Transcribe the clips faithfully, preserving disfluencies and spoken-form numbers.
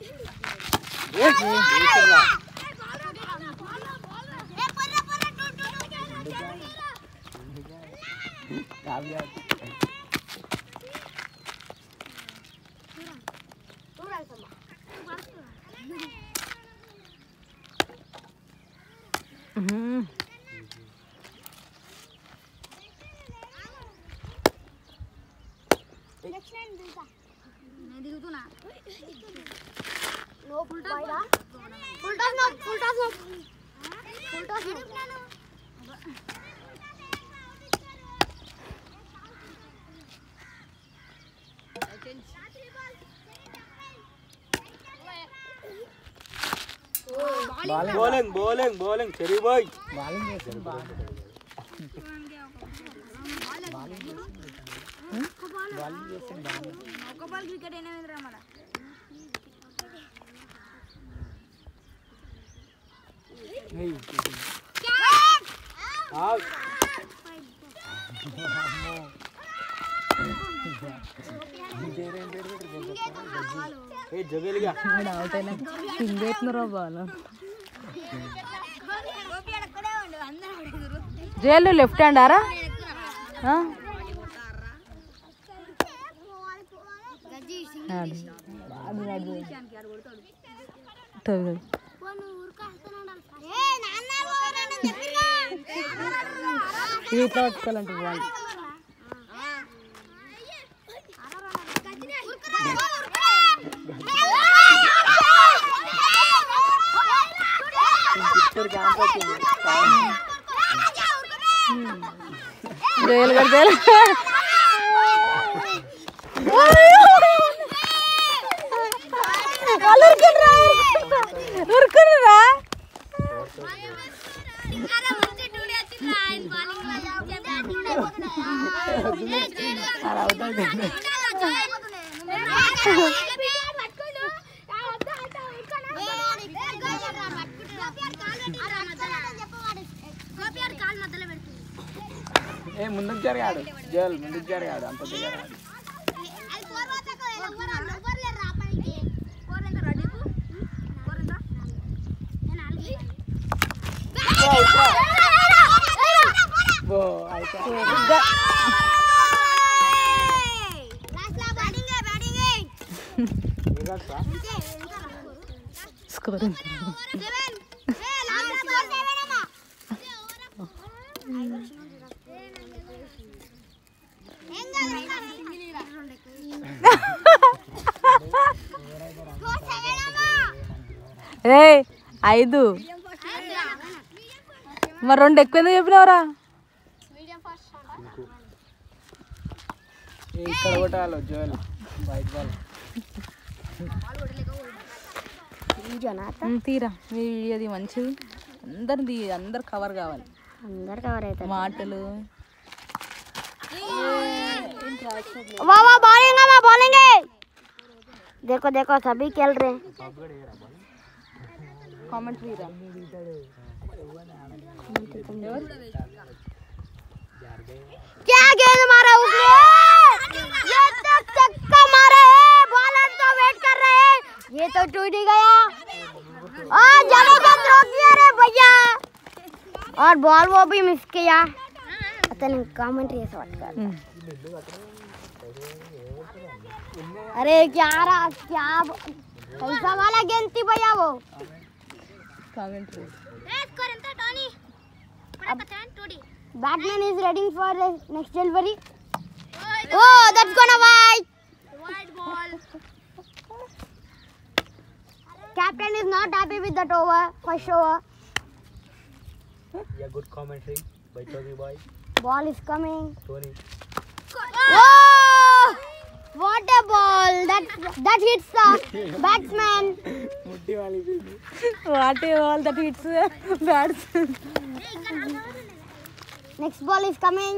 Bowling bowling bowling చెరీ boy bowling చేస్తాడు bowling చేస్తాడు ఒక బాల్ క్రికెట్ ఏనేమిరా మన హే అవుట్ ఏ జగేలిగా అవుట్ అయినా సింగేస్తున్నారా బాల్ జైలు లెఫ్ట్ హ్యాండ్ ఆరా ఇట్లా పట్టుకోవాలంటే బాల్ జైలు కడతారు ఉరుకురా ఏ ముందుకు జరగాడు జైలు ముందుకు జరగాడు అంత జరగాడు స్కోర్ ఏ ఐదు మరి రెండు ఎక్కువ చెప్పినవరా ఇక్కడ కొట్టాలి జోలు బయట వాళ్ళు తీరా అది మంచిది అందరిది అందరు కవర్ కావాలి అందరు కవర్ అవుతారు మాటలు वाह वाह बॉलिंग है बॉलिंग है देखो देखो सभी खेल रहे కామెంటరీ రా क्या गेंद मारा उसने ये तो छक्का मारा है बॉलर तो वेट कर रहे हैं ये तो टूट ही गया आ जबरदस्त थ्रो किया रे भैया और बॉल वो भी मिस किया पता नहीं कमेंट्री ऐसा बात कर अरे क्या रहा क्या कैसा वाला गेंद थी भैया वो commentary batsman is ready for next delivery oh that's gonna wide wide ball captain is not happy with that over first over yeah good commentary by Tony boy ball is coming Tony oh what a ball that that hits the batsman ముట్టి వాళ్ళు what all that hits bats next ball is coming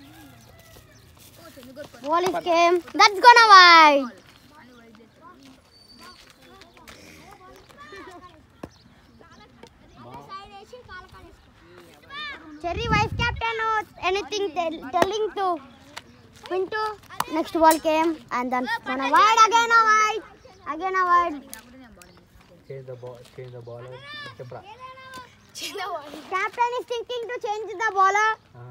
ball is came that's gonna wide Cherry vice captain or anything tell, telling to Pinto. Next ball came and then gonna wide again a wide again a wide change the ball, change the ball. చెప్పరా. Captain is thinking to change the bowler.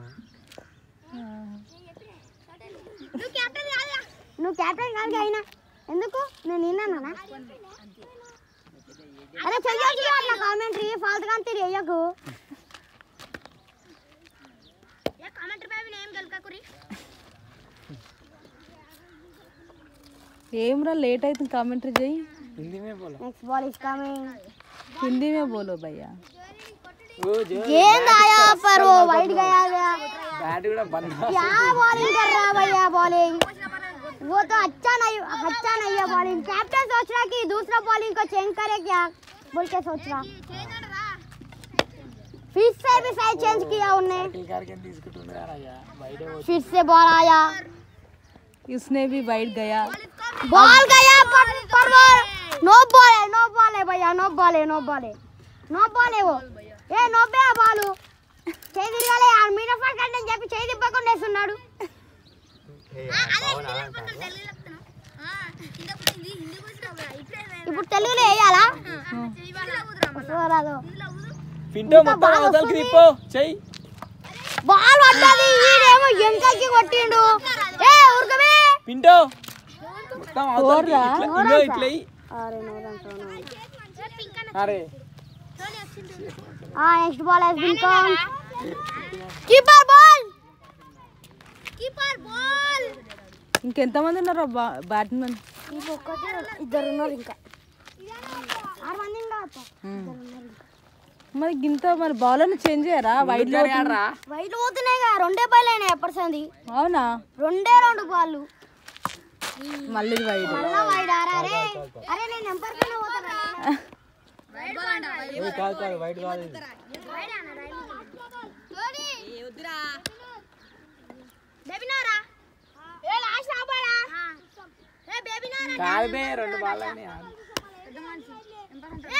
నువ్వు captain కాదా? నువ్వు captain కాదు అయినా ఎందుకు నేను నిన్నానా? అరే చెయ్యొచ్చు అట్లా కామెంటరీ ఫాల్తు గాని తిరియకు. ఏ కామెంటరీ పై నేమ్ గల్కకురి. ఏమ్రా లేట్ అవుతుంది కామెంటరీ చేయి. हिंदी में बोलो. Next ball is coming. Hindi में बोलो भैया. गेंद आया पर वो वाइड गया गया. बैट भी बंद. क्या बॉलिंग कर रहा भैया बॉलिंग. वो तो अच्छा नहीं अच्छा नहीं है बॉलिंग. कैप्टन सोच रहा कि दूसरा बॉलिंग को चेंज करे क्या बोल के सोच रहा. फिर से भी सही चेंज किया उन्होंने. फिर से बॉल आया. इसने भी वाइड गया. बॉल गया पर पर नो बॉल है नो बॉल है भैया नो बॉल है नो बॉल है नो बॉल है वो. ఏ నోబే బాలు చేయి తిరగాలి ఆ మీన ఫాస్ట్ అని చెప్పి చేయి తిప్పకుండా వేస్తున్నాడు. ఇప్పుడు తెలుగులో వేయాలా? పింటో మొత్తం అవతలకి తిప్పో చెయ్యి. బాల్ పడ్డది ఈడేమో ఎంకకి కొట్టిండు. ఏ ఊర్కమే పింటో మొత్తం అవతలకి ఇట్లా ఇట్లా అరే నోరం సోనా. అరే Ah, next ball has been come. Keeper ball. Keeper ball. ఇంకెంతమంది ఉన్నారు బ్యాట్స్మెన్? ఇంకొకటి ఇద్దరు ఉన్నారు ఇంకా. ఆరు మంది ఉన్నారు. మరి గింత మరి బౌలర్ని చేంజ్ చేయరా? వైడ్ లో వైడ్ పోతున్నాయి కదా రెండే బాల్ అయినాయి ఎప్పటిసంది. అవునా? రెండే రెండు బాల్లు మళ్ళీ వైడ్. మళ్ళా వైడ్ ఆరా. అరే అరే నేను నెంబర్ పైన పోతాను. వైట్ కాదు కాదు వైట్ కాదు ఇది. బేబీనారా ఏ లాస్ట్ ఆబాడా. ఏ బేబీనారా కాదు బే రెండు బాల్ అయినాయి. ఏ